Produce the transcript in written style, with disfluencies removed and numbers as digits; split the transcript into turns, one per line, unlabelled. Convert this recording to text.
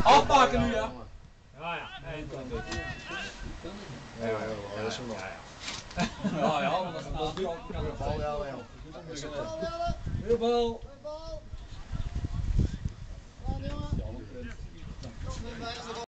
Afmaken nu, ja.
Ja, ja. 1, 2, 3.
Ja, dat is hem nog.
Ja, ja, maar dat is een afspraak.
Bal, ja, ja.
Weer bal.